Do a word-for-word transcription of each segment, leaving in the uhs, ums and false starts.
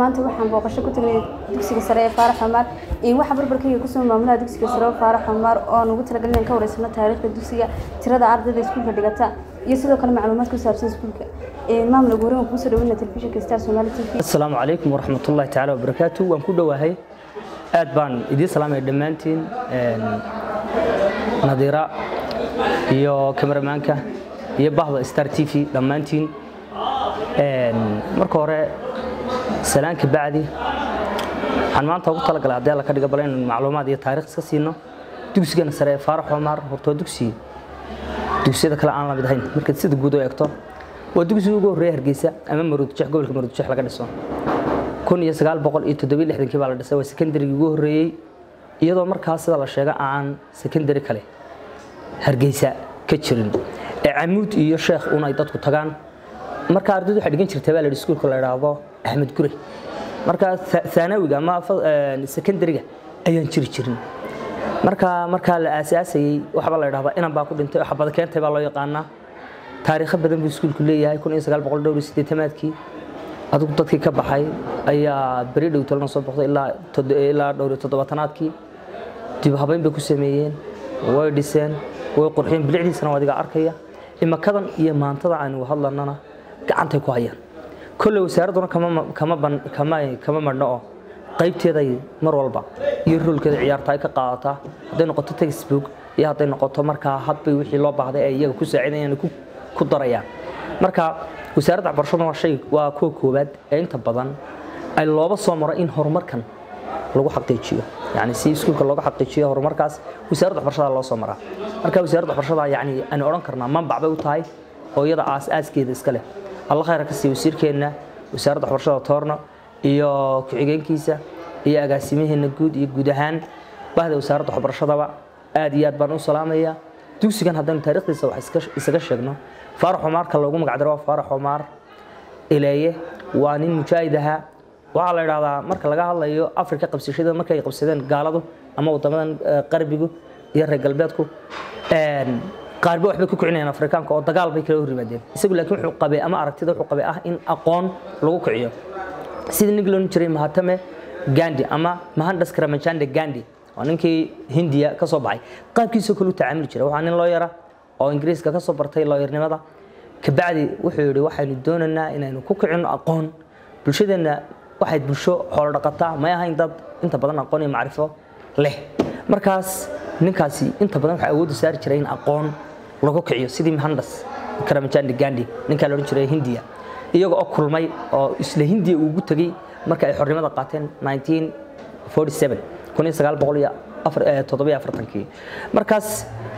maanta waxaan booqasho ku tagnay dugsiga sare ee Faarax Xamaar in waxa barbarkayga ku soo maamulada dugsiga sare ee Faarax Xamaar oo aan ugu talagalnay ka wareysano taariikhda dugsiga tirada ardayda iskuulka dhigata iyo sidoo kale macluumaad ku saabsan iskuulka ee maamulka hore oo ku soo dhaweeyay telefishinka Star Somali T V. Assalaamu calaykum waraxmatullaahi ta'ala wa barakaatuh. waan ku dhawahay aad baan idin salaamay dhamaantiin een Nadira iyo kameramaanka iyo bahda Star T V dhamaantiin een marka hore salaanka bacdi waxaan maanta ugu talagalay haddii la ka dhigo bal in macluumaad iyo taariikh iska siino dugsiga sare ee Faarax Xamaar horto dugsi dugsiyada kale aan la mid ahayn marka sida guud oo eegto waa dugsiga ugu horeeyay Hargeysa ama Maroodijeex gobolka Maroodijeex laga dhiso kun iyo sagaal boqol iyo toddoba iyo lixdan kii baa la dhisay waa secondary ugu horeeyay iyadoo markaas sida la sheegay aan secondary kale Hargeysa ka jirin ee Amuud iyo Sheekh una ay dadku tagaan marka ardaydu waxay dhigan jirtay baa iskuulka la yiraahdo Axmed Gure marka thanawiga ama secondary-ga ayaan jiri jirin marka marka la aasaasay waxa la yiraahdo inaan baa ku dhintay waxa badan keentay baa loo yaqaanaa taariikh badan buu iskuulku leeyahay kun iyo sagaal boqol iyo siddeetan-aadkii adigu dadkii ka baxay ayaa bari dhow talna soo boqday ilaa ilaa dhowr iyo toddobaatanaadkii dib habayn bay ku sameeyeen way dhiseen way qurxiyeen bilicdiisana wadiga arkaya imakadan iyo maantada aanu hadlanana gacantay ku hayaan kullu wasaaraduna kama kama kama kama marno qaybteeda mar walba iyo rulkeeda ciyaarta ay ka qaadataa haday noqoto textbook iyo haday noqoto marka hadba wixii loo baahday ay iyaga ku saacidayaan ku ku darayaan marka wasaaradda waxbarashada waa shay waa koo koobaad ee inta badan ay looba soo maro in horumarkan lagu xaqiijiyo yani si iskuulka looga xaqiijiyo horumarkaas wasaaradda waxbarashada loo soo maraa marka wasaaradda waxbarashada yani aan oran karnaa manbac bay u tahay oo iyada aas-aaskeeda iska leh الله خير كسي وسيركينا وسارد waxbarashada toorno iyo ku xigeenkiisa iyo agaasimaheena guud iyo guud ahaan bahda wasaaradda waxbarashada aad iyo aad baan u salaamaya dugsigan haddana taariikhdiisa wax iska isaga sheegno Faarax Xamaar ka loogu magac daro Faarax Xamaar ileeye waa nin mujaahidaha waxa la yiraahdaa marka laga hadlayo Afrika qabsashada markay ay qabsadeen gaaladu ama wadamadan qarbigu iyo reer galbeedku een qaarba waxba ku kicinayaan Afrikaanka oo dagaal bay kala horimaadeen isagu laakiin wuxuu qabay ama aragtida wuxuu qabay ah in aqoon lagu kiciyo sida ninkii jiray Mahatma Gandhi ama Mohandas Karamchand Gandhi oo ninkii Hindiya ka soo baxay qaabkiisa kale u tacaamul jiray waxa nin loo yara oo Ingiriiska ka soo bartay looyarnimada ka bacdi wuxuu yiri waxaynu doonaynaa inaynu ku kicino aqoon bulshadeena waxay bulsho xoolo dhaqataa ma ahayn dad inta badan aqoon iyo macrifo leh markaas ninkaasi inta badan waxa awood u saari jiray in aqoon lagu kiciyo sidii Mohandas Karamchand Gandhi ninka la oran jiray Hindiya iyaga oo kulmay oo isla Hindiya ugu tagay marka ay xornimada qaateen nineteen forty-seven kun iyo sagaal boqol iyo toddoba iyo afartan-kii markaas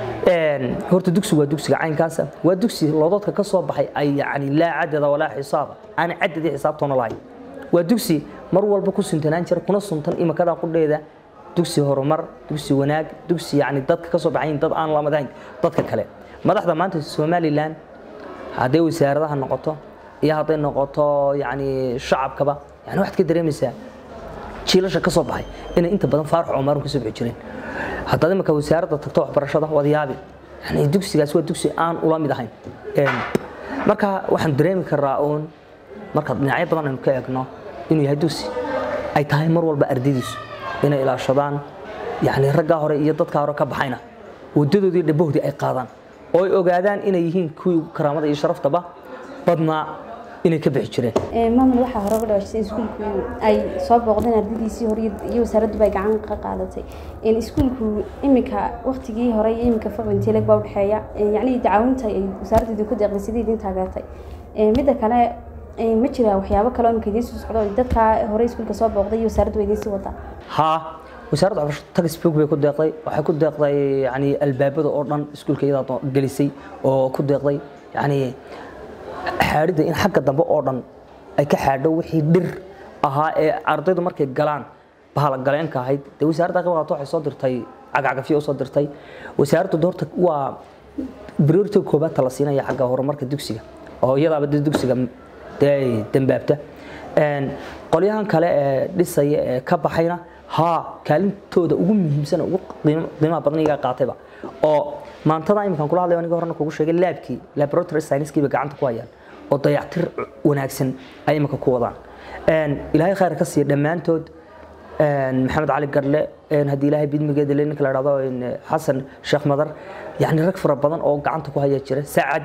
een horta dugsigu waa dugsiga caynkaas waa dugsi loodadka ka soo baxay ay yaani la cadada wala xisaab aan cadadii xisaabtoona lahayn waa dugsi mar walba ku suntanaan jira kuna suntan imakada qudheeda dugsi horumar dugsi wanaag dugsi yaani dadka ka soo baxay dad aan la madayn dadka kale madaxda maanta Somaliland haday wasaaradaha noqoto iyo haday noqoto yaani shacabkaba yaani waxaad ka dareemaysaa jiilasha ka soo baxay inay inta badan Faarax Xamaar ku soo bixi jireen haddii marka wasaaradda tagto waxbarashada wadiyaabi yaani dugsigaas waa dugsi aan ula mid ahayn een marka waxaan dareemi karaa oon marka dhinacyo badan aynu ka eegno inuu yahay dugsi ay tahay mar walba ardaydiisu inay ilaashadaan yaani ragga hore iyo dadka hore ka baxayna wadadoodii dhaboodii ay qaadaan oo ay ogaadaan inay yihiin kuwii karaamada iyo sharaftaba badna inay ka bixi jireen ee maamul waxa hore uga dhashay iskuulku ay soo booqdeen ardaydiisii hore iyo wasaaraddu bay gacan ka qaadatay in iskuulku imika waqtigii hore iyo imika faqrintii lag baa u dhaxeeya yaani tacaawunta ay wasaaraddu ku deeqday sidii idin taageertay ee mid kale ee ma jira waxyaabo kale oo imika idin soo socdo dadka hore iskuulka soo booqday iyo wasaaraddu idin sii wada ha wasaaradda waxbarashada textbook bay ku deeqday waxay ku deeqday yaani albaabada oo dhan iskuulka iyada gelisay oo ku deeqday yaani xaarida in xagga dambe oo dhan ay ka xaadho wixii dhir ahaa ee ardaydu markay galaan bahal galeenka ahayd de wasaaradda ka wadato waxay soo dirtay cagacagafyo soo dirtay wasaaraddu doorta waa priority koobaad la siinaya xagga horumarka dugsiga oo iyada bad dugsiga day dambaabta een qolyahan kale ee dhisaya ee ka baxayna ha kaalintooda ugu muhiimsan ugu qiimaha badan iga qaatayba oo maantada imkaan kula hadlayo aniga horena kugu sheegay laabkii laboratory science-kii ba gacanta ku hayaan oo dayactir wanaagsan ay imaka ku wadaan ilaahay khayr ka siiyo dhammaantood maxamed cali garle haddii ilaahay bidmigeeda le ninka la dhahdo xasan sheekh madar yani rag fara badan oo gacanta ku haya jira sacad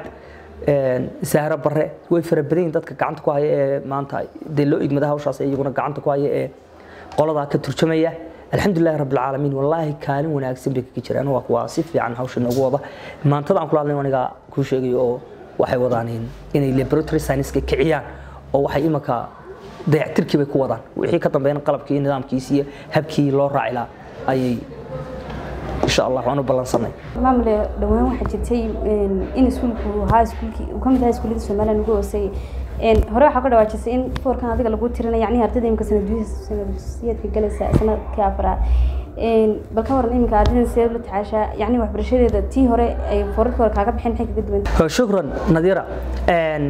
sahra bare way fara badan dadka gacanta ku haya ee maanta dee loo igmada hawshaas iyaguna gacanta ku haya ee qolada ka turjumaya alxamdulillahi rabbil caalamiin wallahi kaalin wanaagsan bay ka jiraan waa kuwa si fiican hawsha nagu wada maantada aan kula hadlay aniga ku sheegay oo waxay wadaan inay laboratory science ka kiciyaan oo waxay imaka dayactirkii bay ku wadaan wixii ka dambeeyna qalabkii nidaamkiisa iyo habkii loo raaci lahaa ayay insha Allah waanu balansanay maamule dhawaan waxa jirtay in iskuulku haa iskuulkii uu kamid yahay iskuulada Soomaaliya ugu hoosay een hore waxa ka dhawaajisay in foorkan adiga lagu tirinayo yacni ardayda imka sanadiyadka galaysa sanadkii afraad een bal ka waran imka ardayda sidee loo tacaasha yacni waxbarashadeeda tii hore ay foorarka hore kaaga bixin xigga dadweynaha shukran Nadira een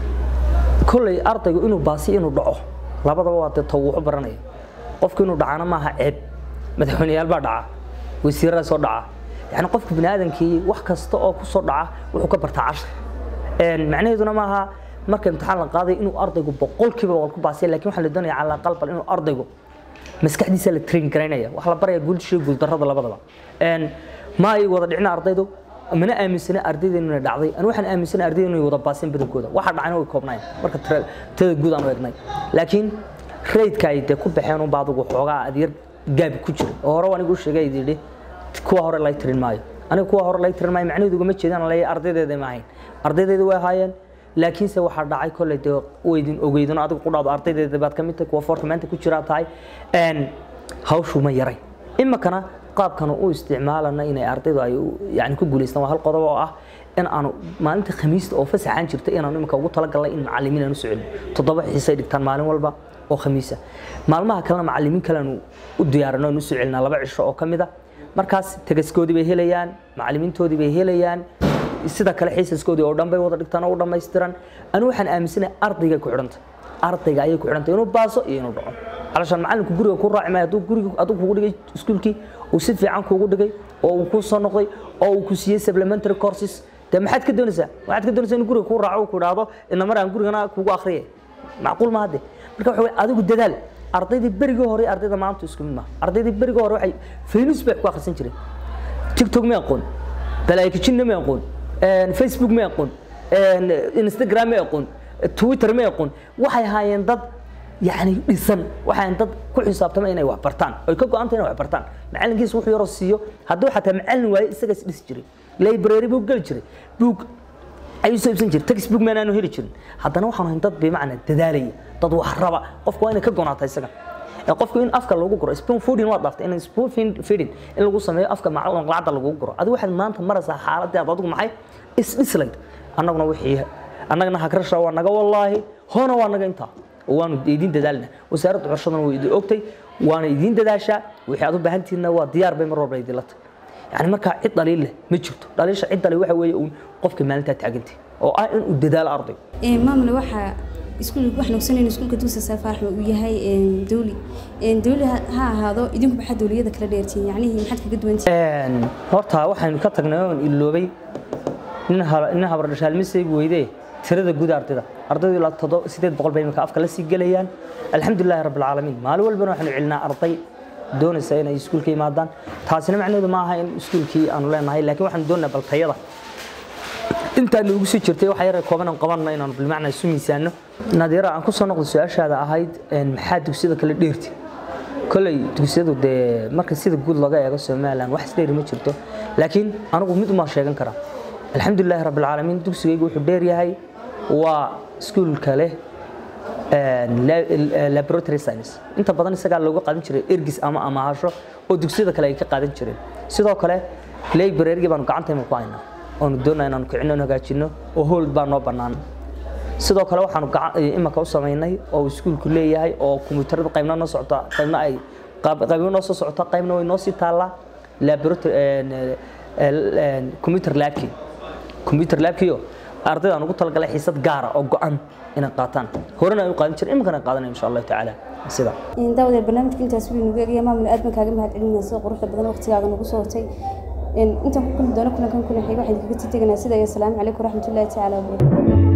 kulay ardaygu inuu baasi inuu dhaco labadaba waa tawuuc baranay qofku inuu dhacana maaha ceeb madaxweynayaal baa dhaca wasiirada soo dhaca yani qofka bini'aadamkii wax kasta oo ku soo dhaca wuxuu ka bartaa cashar een macnaheeduna maaha marka imtixaan la qaaday inuu ardaygu boqolkiiba boqol ku baasay laakiin waxa la doonayaa cala qalban inuu ardaygu maskaxdiisa la train gareynaya waxa la barayaa guul shay guul darrada labadaba een ma ay wada dhicna ardaydu mana aaminsana ardayda inuu dhacday aan waxaan aaminsana ardayda inuu wada baaseen badankooda waxa dhacayna way koobnaan marka tada guud aan eegnay laakiin raydka ay ku baxeen oo baad ugu xoogaa adeer gaab ku jiro oo hore waan igu sheegay idii kuwa hore la tirin maayo aniga kuwa hore la tirin maayo macnaheedu ma jeedaan la ardaydeeda ma ahayn ardaydeedu way haayeen laakiin se waxa dhacay kulay de weydin ogeydin adigu ku dhaado ardaydeeda baad kamid tahay kuwa foorka maanta ku jira tahay een hawshu ma yaray imakana qaabkan uu isticmaalana inay ardaydu ay yani ku guuleystaan waa hal qodob oo ah in aanu maalinta khamiista oo fasaxan jirta inaanu imika ugu tala galnay in macallimiin aanu socon toddoba xiisay dhigtaan maalin walba oo khamiisa maalmaha kalena macallimiin kale aanu u diyaarino aanu socelina laba cisho oo kamida markaas tagaskoodii bay helayaan macallimiintoodii bay helayaan sida kale xiisaskoodii oo dhan bay wada dhigtaan oo dhameystiran anu waxaan aaminsanahay ardayga ku xidhanta ardayga ayay ku xidhanta inuu baaso iyo inuu dhaco علشان معلمك guriga ku raacay maay aduu guriga aduu kugu dhigay iskuulkii oo si fiican kugu dhigay oo uu ku soo noqday oo uu ku siiyay supplementary courses de maxaad ka doonaysaa waxaad ka doonaysaa in guriga ku raaco ku dhaado in mar aan gurigana kugu akhriye macquul ma hade marka waxa weey adigu dadaal ardaydii bariga hore ardayda maanta isku mid ma ardaydii bariga hore waxay Facebook bay ku akhrisan jireen TikTok ma aqoon balaayikina ma aqoon Facebook ma aqoon Instagram ma aqoon Twitter ma aqoon waxay haayeen dad يعني dhisan waxaan dad ku xisaabtama inay wax bartaan oo ka go'aantay inay wax bartaan macalinkiis wuxuu yaro siiyo haduu xataa macallin waay isaga dhis jiray library buu gal jiray book ayuu soo ibsan jiray textbook ma aanu heli jirin haddana waxaan hayn dad biimacna dadaalay dad wax raba qofku waa inay ka go'aantay isaga ee qofku in afka lagu guro spoon feeding waa dhaftay in spoon feeding in lagu sameeyo afka macallin qalaada lagu guro adigu waxaad maanta maraysaa xaaladda adigu maxay is dhislayd annaguna wixii annagana hakrasha waa naga wallahi hoona waa naga inta waanu idin dadaalna wasaaradda waxbarashada way idin ogtay waana idin dadaasha wixii aad u baahantiina waa diyaar bay mar walba idin la tahay yani marka cid dhaliil leh ma jirto dhaliisha cid dhaliil waxa weeye uu qofka maalinta taagantay oo ah in uu dadaal arday ee maamul waxa iskuulka wax noqsaneen iskuulka dugsiga Safaar uu yahay ee dawli ee dawli ha ahaado idinku waxa dawliyada kala dheertiin yani maxad kaga duwantii een horta waxaan ka tagnay oo iloobay in in habar dhashaal misay weeyday tirada guud ardayda ardaydu la todo sideed boqol bay imka afka la sii galayaan alxamdulillaah rabbil caalamiin maalin walba waxaan cilnaa arday doonaysa inay iskuulka yimaadaan taasina macnaheedu ma aha in iskuulkii aanu leenahay laakiin waxaan doonaa bal tayada intaan ugu sii jirtay waxa yar kooban aan qabanna inaan bil macna isu miisaano Nadira aan ku soo noqdo su'aashaada ahayd in maxaa dugsiyada kala dheerti kulay dugsiyadu de marka sida guud laga eego Soomaaliland wax isdheer ma jirto laakiin anigu mid uma sheegan kara alxamdulillaah rabbil caalamiin dugsigaygu wuxuu dheer yahay waa school kale ee laboratory science inta badan isaga looga qaadan jiray ergis ama amaasho oo dugsiyada kale ay ka qaadan jireen sidoo kale library baan gacantayna ku haynaa oo doonayna inaan ku cino hagaajino oo hold baan noo banaan sidoo kale waxaan imaka u sameeynay oo iskuulku leeyahay oo kombiyuutarada qaybna noo socota qaybna ay qaybna noo soo socota qaybna way noo sii taala laboratory ee computer labki computer labkiyo ardayda aan ugu talagalay xiisad gaar ah oo go'an inay qaataan horena ay u qaadan jireen imkana qaadanay insha Allah taala sida in daawada barnaamijka intaas uu nagu eegay maamul aad baan kaaga mahadcelinaa soo quruxda badan waqtigaaga nagu soo watay in inta ku kulmi doono kulankan kulan xiga waxaan kaga tagaynaa sida iyo salaamu calaykum waraxmatullaahi taala wa barakaatuh